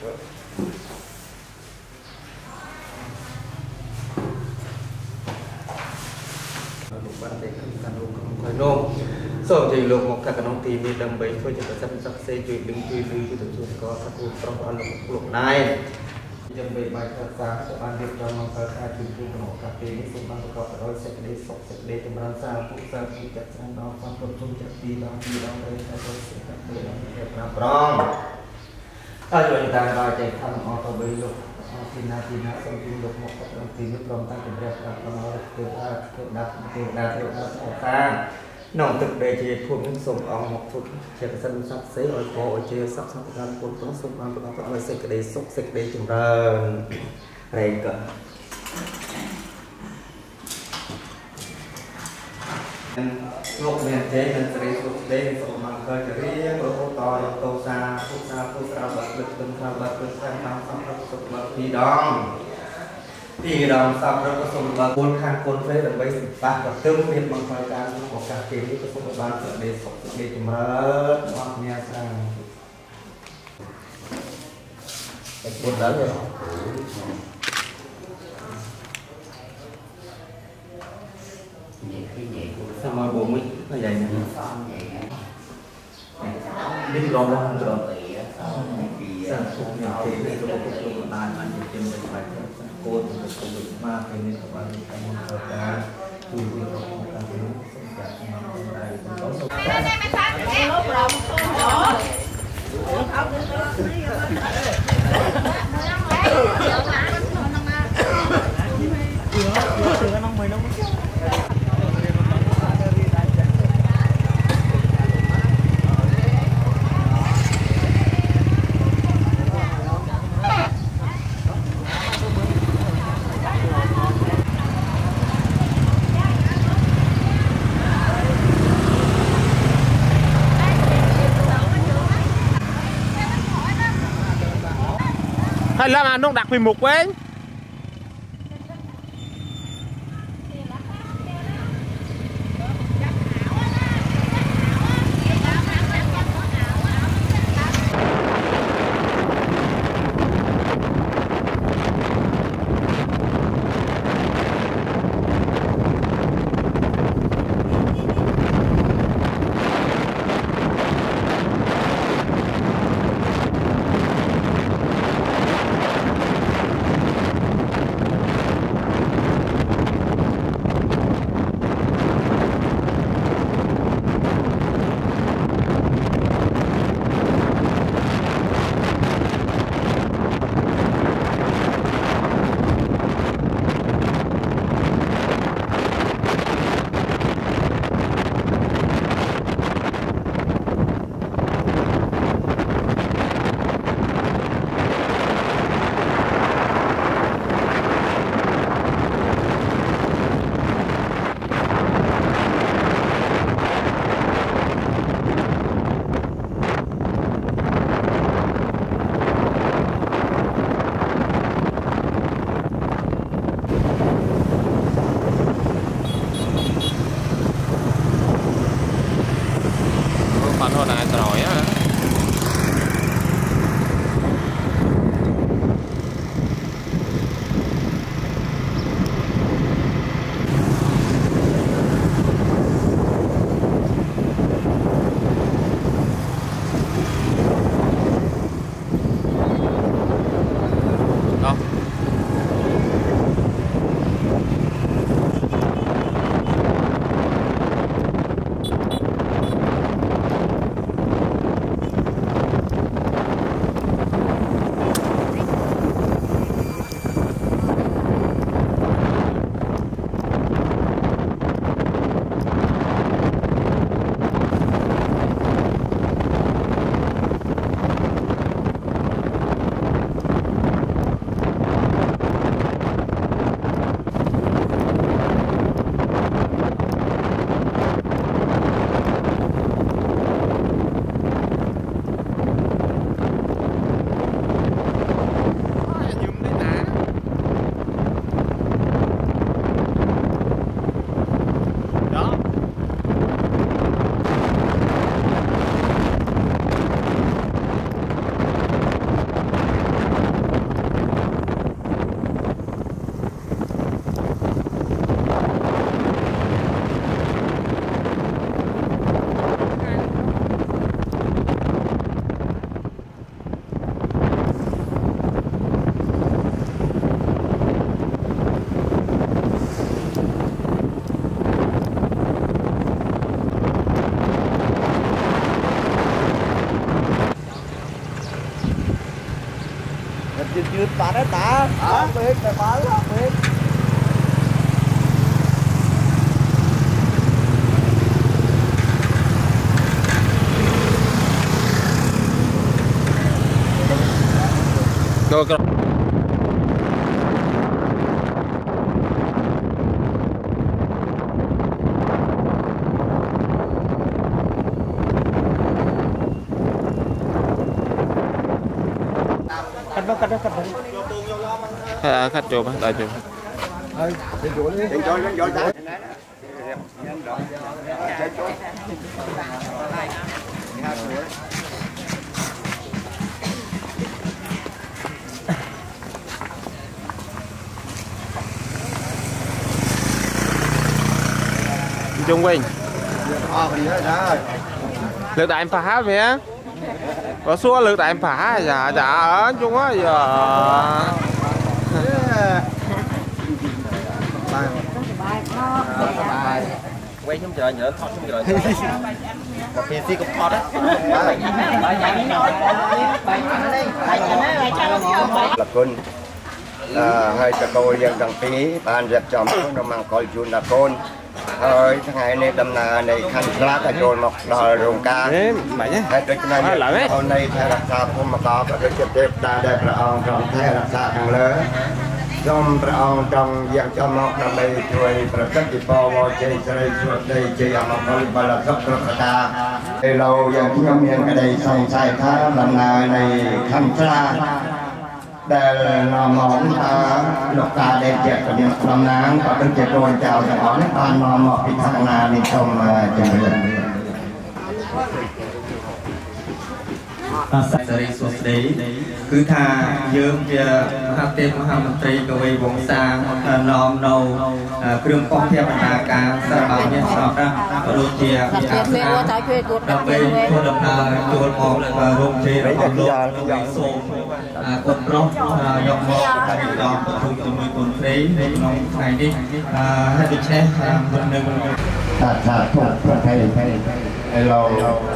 So thì lúc một các nông thì mình đâm bấy thôi chỉ có sắp xếp chuyện đứng truy lưu cho tụi có các khu trong ăn lúc này đâm bấy bài thật sáng của ban điệp cho mong các ai chịu chung của cà phê những xung quanh của các rồi sẽ để sọc sẽ để trong ban xa phụ sa phụ chặt sang đó quan tâm chung chặt đi đó đây sẽ có sẽ các để làm việc làm rong ở chỗ ta đòi chạy thăm ở tàu bấy lúc tina xong chung lúc một các nông thì nước trong tăng trình đẹp là con nói từ đạt ở ta nông thực để chỉ phun những sông ong một phút chỉ có sân sắp xế ở cổ chỉ sắp ra phun xuống sông ong có phải sẽ để xúc sẽ để chừng ra đây cả lúc này thế nên sẽ xúc đây sông ong cơ chỉ riêng ở to to xa bật lực sang tam sắp súc bật thì đồng sắp rất có sông bật bốn khang bốn phế là bây ba và tương biệt bằng thời gian của cả kỳ có sông ban trở để sọc để chìm rớt hoặc nghe sang buồn lớn rồi sao mà bộ mình nó vậy nè đi rồi không rồi sao cũng nhận thì này có một số bạn anh chỉ tìm được bài cô thì có bị ma cái nên các bạn phải muốn hợp tác thì việc của chúng ta sẽ gặp nhau đây có số hay là nó đặt vì một quán ยืดปาได้ตาเบรกแต่ปาแล้วเบรก Go. Cắt chỗ mà tại chỗ. Trung quanh. Lực đại em phá mẹ. Có xua lực đại em phá dạ ở chung á giờ. Quay xuống trời nhớ thoát xuống trời. Cà phê xí cũng thoát á. Là con hai ta coi dân đăng ký ban dẹp chồng nó mang coi chun là con hơi tháng ngày này đâm là này khăn lá cả chôn một đò rồng ca hai cái này hôm nay theo đặc sản của mà có cái chụp đẹp ta đẹp là ông trong theo đặc sản hàng lớn trong ông trong dân trong một năm đâyជួយប្រកបពីបវជ័យស្រីជួយដីជ័យអមកលបលសុខរកតាពេលលោយ៉ាងខ្ញុំមានក្តីសង្ស័យថាដំណើរនៃខណ្ឌស្រាដែលនាំមកថាលោកតាដែលជាជំនាញដំណាងក៏ដូចជាកូនចៅទាំងអស់នេះបាននាំមកពីខាងណានេះសូមជំរាបសេរីសុស្ដីគឺថាយើងជាមហាទេពមហាមន្ត្រីកវីវង្សានាំនៅគ្រឿងកងធាបណ្ដាការស្របើមានស្រាប់ក៏ដូចជាដើម្បីធ្វើដំណើរចូលមករោងជ័យរបស់លោកសូមកូនប្រុសយកមកការិយាប្រជុំជាមួយកូនស្រីនៅក្នុងថ្ងៃនេះហើយដូច្នេះមិននឹងថាទុកប្រភេទហើយលោក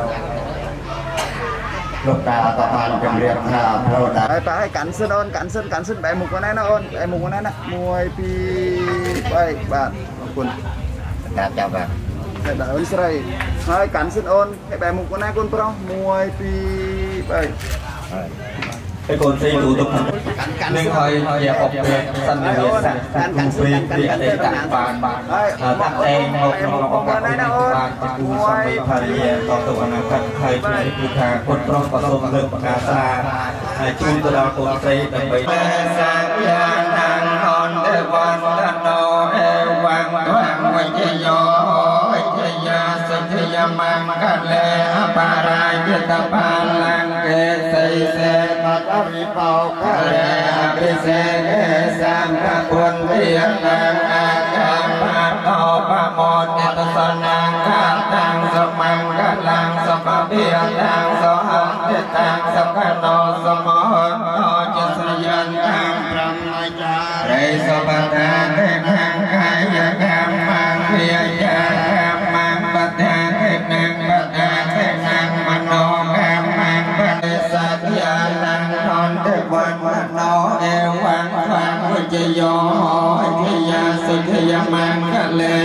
លោកតាក៏បានជម្រាបថាផ្លូវដែរតែឲ្យកាន់សិនអូនកាន់សិនបែរមុខហ្នឹងណាអូនបែរមុខហ្នឹងណា1 2 3បាទអរគុណតាចាំបាទតែដល់អូនស្រីហើយកាន់សិនអូនឲ្យបែរមុខហ្នឹងណាកូនប្រុស1 2 3ហើយកូនស្រីទូទុកនឹងឲ្យជាអបពេលសន្និវិសាកាន់ស្រីពីអតីតបានហើយតាក់តែមកក្នុងឱកាសនេះណាអូនបានជាគូសមីភរិយាតទៅអនាគតហើយគឺថាកូនប្រុសក៏សូមលើកប្រកាសថាហើយជូនទៅដល់កូនស្រីដើម្បីសាយានាងហនទេវណ្ណណោអេវ៉ាំងវិជ្ជយោវិជ្ជយាសិទ្ធិយមង្គលេអបរាយតបាលង្កេសីសេបតវិបោកលេអភិសេកេសម្បពុនវិណាអាកាបាតោបមោទិតសនាកាតាំងសមង្គលាំងសមភិយតាំងសហន្តិតាំងសកណោសមហន្តោចសយន្តាំប្រមចារិសបតាទេខាងកាយកម្មងភិយយាកម្មងបតាទេនាងបតាទេនាងមនោកម្មងបតិសត្យាតាំងហន្តទេវណ្ណោអេវ៉ាំងខ្វាំងវិជ្ជយោអធិយាសិទ្ធិយមង្គលេ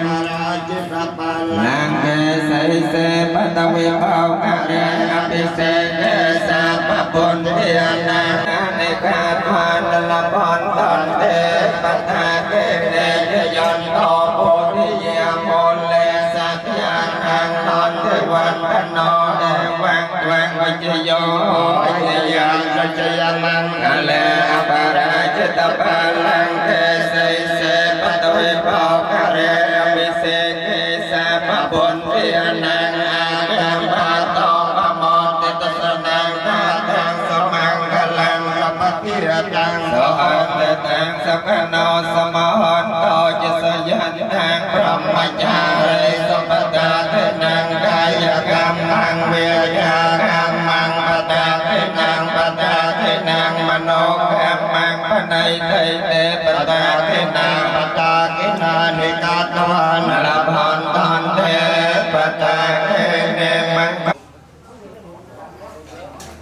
នាងកេសីសេបតវិបោកលេអភិសេកេសាបពុនធានានិកាធានលបន្តន្ទេបតាកេនេយន្តោពុរិយាមូលេសត្យានាងនន្ទវណ្ណោអេវ៉ាំងខ្វាំងវិជ្ជយោអធិយាសិទ្ធិយមង្គលេអបរាជតបាលង្កេសីសេបតវិបោកលេអភិសេកេសាបពុនធានាអាកម្មបាតោបមោទិតសនាកាតាំងសមង្គលាំងសពតិរតាំងសហន្តតាំងសកណោសមហន្តោចសយន្តាំងប្រមចារិសបតាទេនាងកាយកម្មងវិយាកម្មងបតាទេនាងបតាទេនាងមនោកម្មងបណៃទេបតាទេនាងបតាកិណានិកាតវានលភន្តន្ទេបតាទេនេម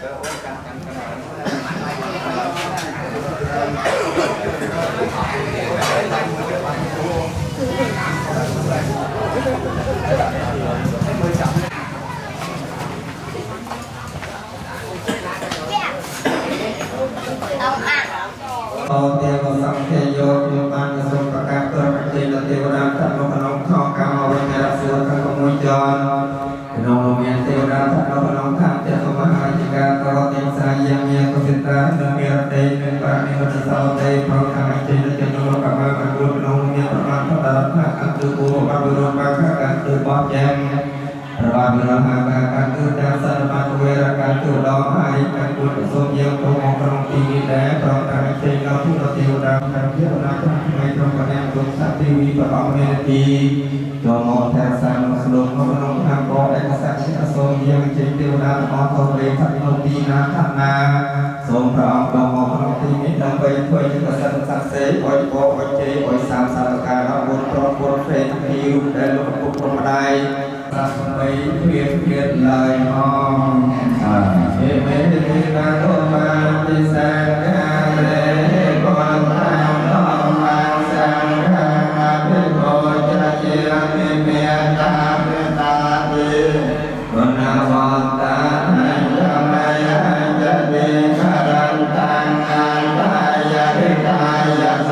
Tiêu có sắp kê vô tiêu ban cho số các các cơ các tiền là tiêu ra thật nó còn nóng thọ cao mà bên nhà xưa các công môi tròn nông nông miền tiêu ra thật nó còn nóng tham tiền không có hai chỉ cả có tiền sai giang miền có tiền ta nông miền tây nên ba miền có tiền sau tây phong thang hành trình là chân nông các bạn các quân nông miền các bạn các bạn các ăn từ cua các bạn luôn các các ăn từ bom giang và mình làm hàng các cứ đang sân ban quê ra các từ đó hai các quân số nhiều trong một trong kỳ để trong các trên nó thu được tiêu đang làm thiết là trong ngày trong các em dùng sát tiêu và bảo vệ thì cho một theo sang luôn nó không tham có để các sản xuất số nhiều trên tiêu đang có thông về phát thông tin là tham na số trong trong một trong kỳ này đang về thuê cho các sản xuất sẽ ôi bộ ôi chế ôi sam sản cả nó buôn trong buôn phê tham tiêu để lúc buôn trong đây mấy việc lời hòn mê đi ra tô ma đi sang lễ con tham lo mang sang bên ngồi cha chia mẹ ta đi con nào bọn ta hành trong đây hành gia đình ta đang tan ta ya đi ta ya